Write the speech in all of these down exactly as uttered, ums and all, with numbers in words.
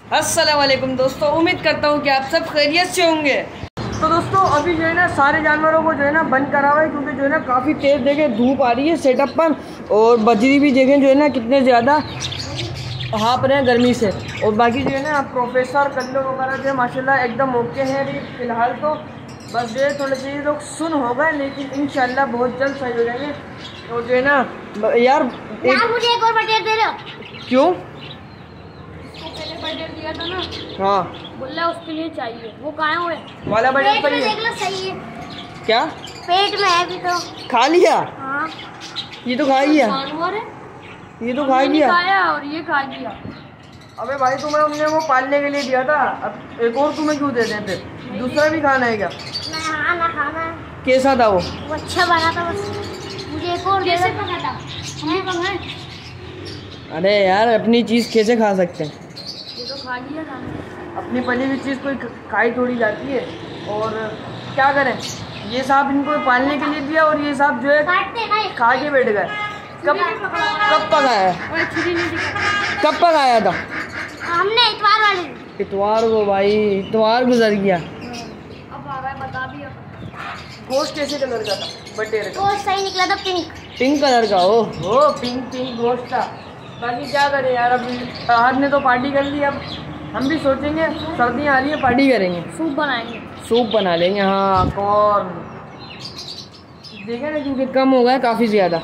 अस्सलाम वालेकुम दोस्तों, उम्मीद करता हूँ कि आप सब खैरियत से होंगे। तो दोस्तों अभी जो है ना सारे जानवरों को जो है ना बंद करा हुआ है, क्योंकि जो है ना काफ़ी तेज़ देखें धूप आ रही है सेटअप पर, और बजरी भी देखें जो है ना कितने ज़्यादा हाँप रहे हैं गर्मी से। और बाकी जो है ना प्रोफेसर कल्लो वगैरह जो है माशाल्लाह एकदम ओके हैं अभी फ़िलहाल। तो बस जो है थोड़े से ये लोग सुन हो गए, लेकिन इंशाल्लाह बहुत जल्द सही हो जाएंगे। तो जो है ना यार एक... मुझे एक और बटेर दे रहे हो? क्यों? पहले बटेर दिया था ना, हाँ बोला उसके लिए चाहिए, वो कहाँ हुए वाला बटेर पर देख लो सही है क्या पेट में है अभी तो। खा लिया? हाँ ये तो खा लिया, जानवर है, ये तो खा लिया खाया और ये खा लिया। अबे भाई तुम्हें हमने वो पालने के लिए दिया था, अब एक और तुम्हें क्यों दे देते? दूसरा भी खाना है क्या? ना ना खाना है। कैसा था वो? वो अच्छा बना था, बस मुझे एक और कैसे पका था? हमें पका है। अरे यार अपनी चीज़ कैसे खा सकते हैं? ये तो खा लिया था। अपनी पली हुई चीज़ कोई खाई थोड़ी जाती है। और क्या करें, ये साहब इनको पालने के लिए दिया और ये साहब जो है खा के बैठ गए। कब कब पकाया? कब पकाया था? हमने इतवार वाले इतवार को। भाई इतवार गुजर गया। अब आ गए, बता भी अब। गोश्त कैसे कलर का था बटेर का? गोश्त सही निकला था, पिंक पिंक कलर का। ओ हो पिंक पिंक गोश्त था। बाकी क्या करें यार, अब आज ने तो पार्टी कर ली, अब हम भी सोचेंगे सर्दियाँ आ रही है पार्टी करेंगे, सूप बनाएंगे। सूप बना लेंगे। हाँ कॉर्न देखें ना, क्योंकि कम हो गया काफ़ी ज़्यादा,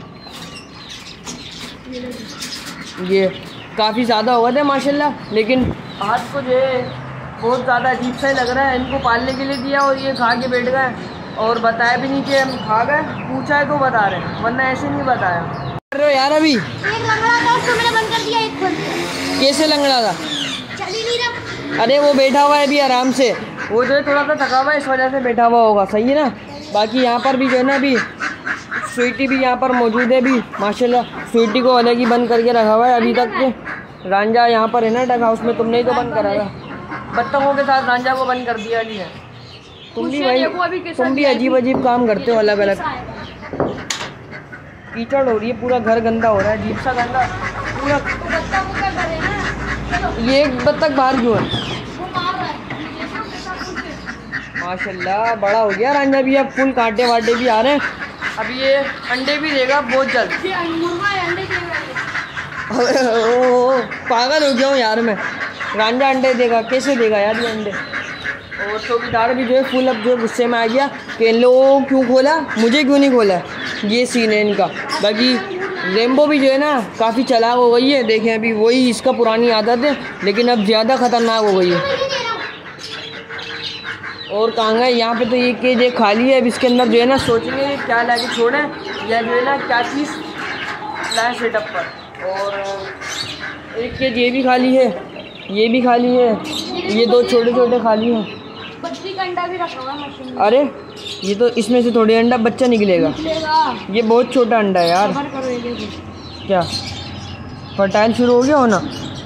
ये काफ़ी ज़्यादा हो गए थे माशाल्लाह। लेकिन आज को जो है बहुत ज़्यादा अजीब सा ही लग रहा है। इनको पालने के लिए दिया और ये खा के बैठ गए, और बताया भी नहीं कि हम खा गए, पूछा है तो बता रहे हैं, वरना ऐसे नहीं बताया। अरे यार अभी एक लंगड़ा था, उसको मैंने बंद कर दिया, एक खोल दिया। कैसे लंगड़ा था? चल ही नहीं रहा। अरे वो बैठा हुआ है अभी आराम से, वो जो है थोड़ा सा थका हुआ है इस वजह से बैठा हुआ होगा, सही है ना। बाकी यहाँ पर भी जो है ना अभी स्वीटी भी यहाँ पर मौजूद है भी माशाल्लाह। स्वीटी को अलग ही बंद करके रखा हुआ है अभी तक के। रांझा यहाँ पर है ना डग हाउस में, तुमने ही तो बंद करा था, बत्तखों के साथ रांझा को बंद कर दिया अली है। तुम भी भाई तुम भी अजीब अजीब काम करते हो अलग अलग। कीचड़ हो रही है, पूरा घर गंदा हो रहा है, अजीब सा गंदा पूरा। ये एक बत्तख बाहर क्यों है? माशाल्लाह बड़ा हो गया रांझा भी, अब फुल कांटे वाटे भी आ रहे हैं। अब ये अंडे भी देगा बहुत जल्द। ओ पागल हो गया हूँ यार मैं, रांझा अंडे देगा? कैसे देगा यार ये अंडे? और चौकीदार भी जो है फुल अब जो गुस्से में आ गया कि इन लोगों को क्यों खोला, मुझे क्यों नहीं खोला, ये सीन है इनका। बाकी रेम्बो भी जो है ना काफ़ी चालाक हो गई है, देखें अभी वही इसका पुरानी आदत है, लेकिन अब ज़्यादा ख़तरनाक हो गई है। और कहाँ गए यहाँ पे? तो ये केज एक खाली है, अब इसके अंदर जो है ना सोचेंगे क्या ला के छोड़ें, या जो है ना क्या चीज़ लाए सेटअप पर। और एक केज ये भी खाली है, ये भी खाली है, ये दो छोटे छोटे खाली हैं। बच्ची का अंडा भी रखा हुआ है मशीन में। अरे ये तो इसमें से थोड़ी अंडा बच्चा निकलेगा, निकलेगा। ये बहुत छोटा अंडा है यार। क्या फर्टाइल शुरू हो गया होना?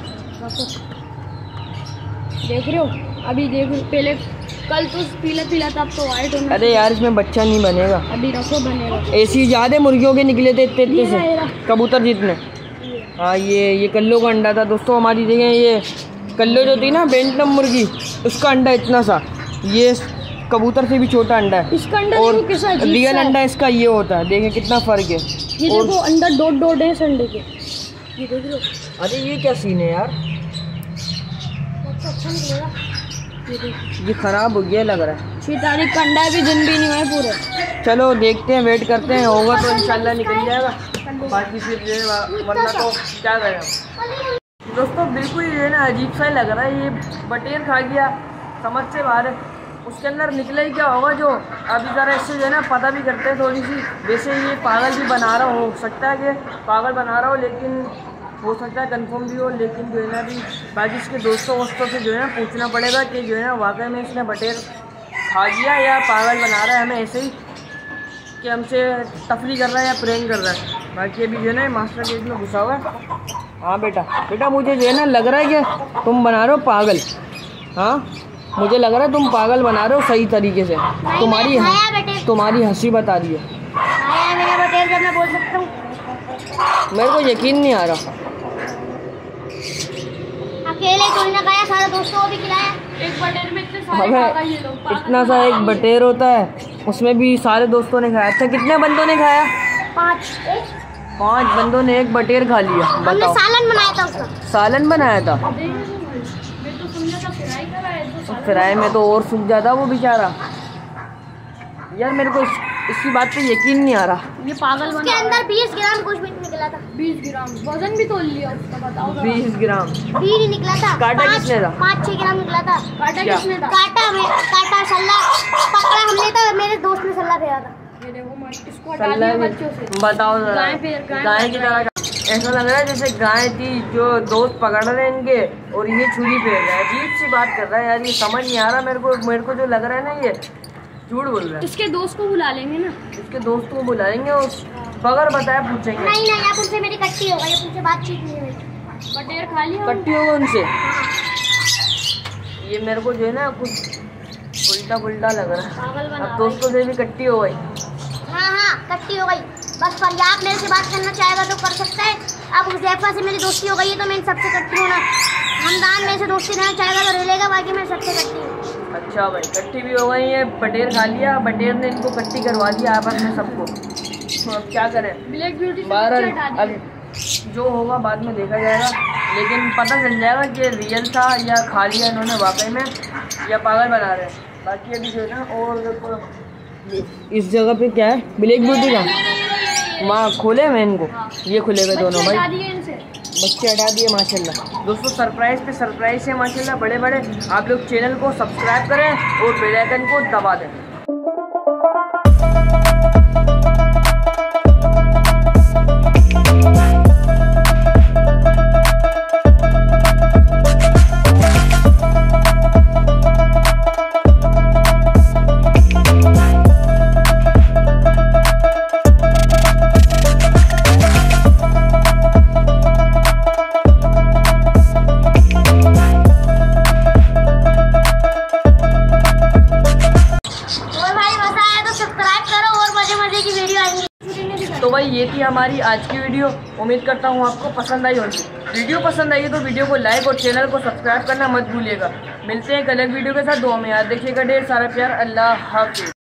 देख रहे हो अभी, देख पहले कल तो पीला पीला था, अब तो वाइट होना। अरे यार इसमें बच्चा नहीं बनेगा, अभी रखो बनेगा। ऐसी ज़्यादा मुर्गियों के निकले थे इतने इतने से, कबूतर जितने। हाँ ये ये कल्लो का अंडा था दोस्तों हमारी जगह। ये कल्लो जो थी ना बेंटम मुर्गी, उसका अंडा इतना सा, ये कबूतर से भी छोटा अंडा है। इसका अंडा और रियल अंडा इसका ये होता है, देखें कितना फ़र्क है। ये देखो अंडा डॉट डॉट है अंडे के, ये देख लो। अरे ये क्या सीन है यार, अच्छा निकलेगा। ये ख़राब हो गया लग रहा है। छह तारीख का अंडा भी दिन भी नहीं हुआ पूरे। चलो देखते हैं, वेट करते हैं, होगा तो इंशाल्लाह निकल जाएगा, बाकी फिर जो है वरना तो क्या करें। दोस्तों बिल्कुल ये है ना अजीब सा ही लग रहा है, ये बटेर खा गया समझ से बाहर है, उसके अंदर निकला ही क्या होगा जो। अभी ज़रा इससे जो है ना पता भी करते हैं थोड़ी सी। वैसे ये पागल भी बना रहा हो सकता है कि पागल बना रहा हो, लेकिन हो सकता है कंफर्म भी हो, लेकिन जो है ना अभी बाकी इसके दोस्तों वोस्तों से जो है ना पूछना पड़ेगा कि जो है ना वाकई में इसने बटेर खा गया या पागल बना रहा है हमें ऐसे ही, कि हमसे तफरी कर रहा है या प्रेम कर रहा है। बाकी अभी जो है ना मास्टर केज में घुसा हुआ है। हाँ बेटा बेटा मुझे जो है ना लग रहा है कि तुम बना रहे हो पागल। हाँ मुझे लग रहा है तुम पागल बना रहे हो सही तरीके से, तुम्हारी तुम्हारी हंसी बता रही है। मैं बोल सकता हूँ, मेरे को यकीन नहीं आ रहा। अकेले कोई ना खाया, सारे दोस्तों को भी खिलाया। एक बटेर में इतने सारे खा गए ये लोग। इतना सा एक बटेर होता है, उसमें भी सारे दोस्तों ने खाया। अच्छा कितने बंदों ने खाया? पाँच पांच बंदों ने एक बटेर खा लिया। हमने बताओ, सालन बनाया था उसका। सालन बनाया था। मैं तो समझा था फ्राई करा है तो सालन फ्राई में तो और सूख जाता वो बेचारा। यार मेरे को इस, इसकी बात पे यकीन नहीं आ रहा। ये पागल उसके बना अंदर बीस ग्राम कुछ भी निकला था। बीस ग्राम वजन भी तोल लिया उसका, बताओ जरा। बीस ग्राम बीस ही निकला था। काटा पाँच- किसने था? पाँच छह ग्राम निकला था। काटा क्या? किसने था? काटा में काटा सल्ला पकड़ा हमने था, मेरे दोस्त ने सल्ला फेरा था। ये देखो मत इसको हटा सल्ला दिया भी- बच्चों से। बताओ जरा, गाय पे- गाय गाय की तरह ऐसा लग रहा है जैसे गाय थी जो दोस्त पकड़ रहे हैं इनके और ये छुरी फेर रहा है। अजीब सी बात कर रहा है यार, ये समझ नहीं आ रहा मेरे को। मेरे को जो लग रहा है ना ये झूठ बोल रहा है। इसके दोस्त को बुला लेंगे ना। इसके दोस्त को बुलाएंगे और बगैर बताए पूछेंगे। नहीं नहीं, आप उनसे मेरी कट्टी हो गई, अब उनसे बातचीत नहीं है मेरी। बटेर खा लिया कट्टी होगा उनसे। ये मेरे को जो है ना कुछ उल्टा पुल्टा लग रहा है। पागल बना अब दोस्तों से भी कट्टी हो गई। हाँ हाँ कट्टी हो गई। बस फरियाद मेरे से बात करना चाहेगा तो कर सकता है। अब हुज़ैफा से मेरी दोस्ती हो गई है तो मैं इन सबसे कट्टी हूँ ना। हमदान मेरे से दोस्ती रहना चाहेगा तो रह लेगा, बाकी मैं सबसे कट्टी हूँ। अच्छा भाई, कट्टी भी हो गई है। बटेर खा लिया, बटेर ने इनको कट्टी करवा दिया आपस में सबको। तो अब क्या करें? ब्लैक ब्यूटी से बहरहाल बच्चे हटा अब दिए। जो होगा बाद में देखा जाएगा, लेकिन पता चल जाएगा कि रियल था या खा लिया इन्होंने वाकई में या पागल बना रहे हैं। बाकी अभी जो है ना और इस जगह पे क्या है ब्लैक ब्यूटी का माँ खोले मैं इनको, ये खुले हुए दोनों बच्चे भाई। हटा दिए इनसे। बच्चे हटा दिए माशाल्लाह। दोस्तों सरप्राइज पे सरप्राइज है माशाल्लाह, बड़े बड़े। आप लोग चैनल को सब्सक्राइब करें और बेल आइकन को दबा दें। तो भाई ये थी हमारी आज की वीडियो। उम्मीद करता हूँ आपको पसंद आई होगी। वीडियो पसंद आई तो वीडियो को लाइक और चैनल को सब्सक्राइब करना मत भूलिएगा। मिलते हैं एक अलग वीडियो के साथ। दुआ में याद रखिएगा। ढेर सारा प्यार। अल्लाह हाफिज़।